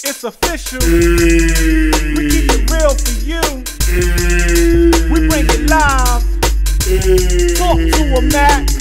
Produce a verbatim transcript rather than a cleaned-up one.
It's official. We keep it real for you. We bring it live. Talk to a Mac.